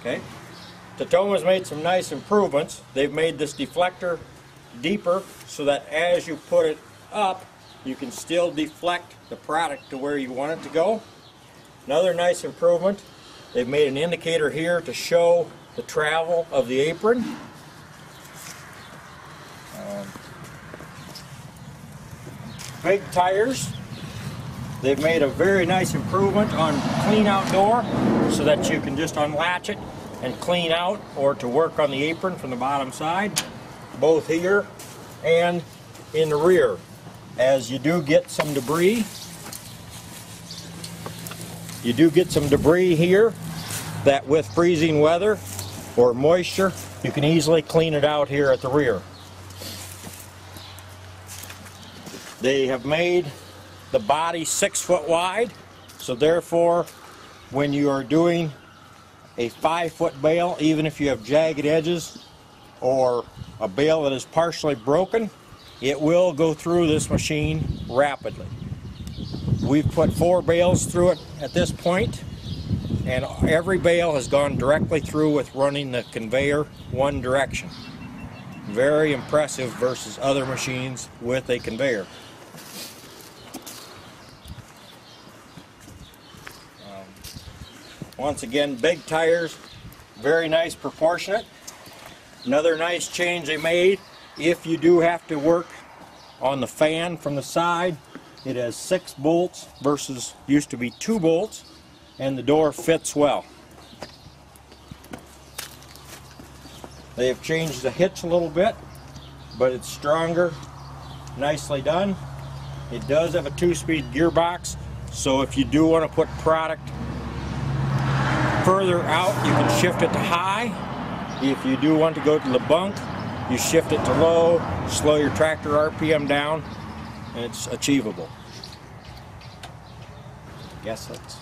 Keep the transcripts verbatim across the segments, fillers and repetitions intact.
Okay. Tatoma's made some nice improvements. They've made this deflector deeper so that as you put it up, you can still deflect the product to where you want it to go. Another nice improvement, they've made an indicator here to show the travel of the apron. Um, big tires. They've made a very nice improvement on clean out door so that you can just unlatch it and clean out, or to work on the apron from the bottom side, both here and in the rear. As you do get some debris, you do get some debris here that with freezing weather or moisture, you can easily clean it out here at the rear. They have made the body six foot wide, so therefore when you are doing a five foot bale, even if you have jagged edges or a bale that is partially broken, it will go through this machine rapidly. We've put four bales through it at this point, and every bale has gone directly through with running the conveyor one direction. Very impressive versus other machines with a conveyor. Once again, big tires, very nice proportionate. Another nice change they made, if you do have to work on the fan from the side, it has six bolts versus used to be two bolts, and the door fits well. They have changed the hitch a little bit, but it's stronger, nicely done. It does have a two-speed gearbox, so if you do want to put product further out, you can shift it to high. If you do want to go to the bunk, you shift it to low, slow your tractor R P M down, and it's achievable. I guess that's...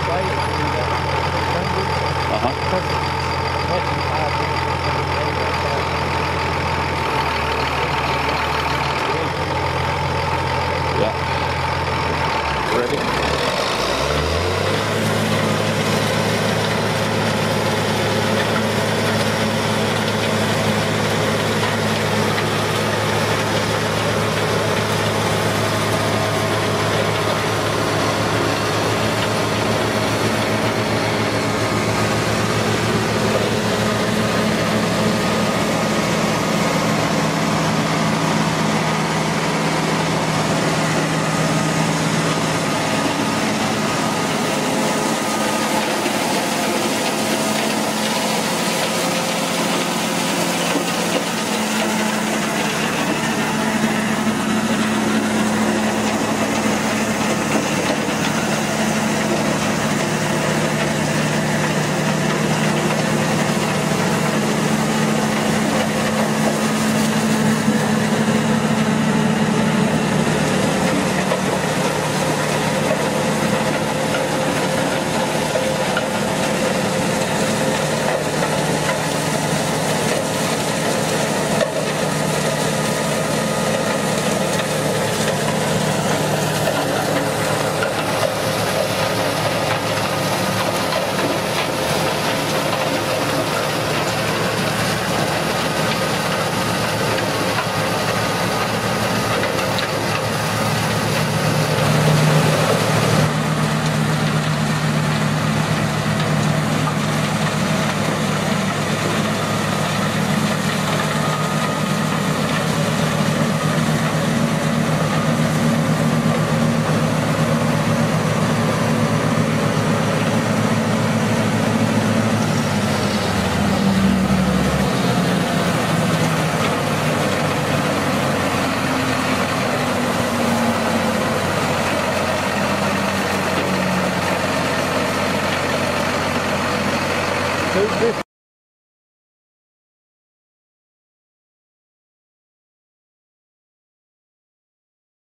Uh-huh. Yeah. Ready? This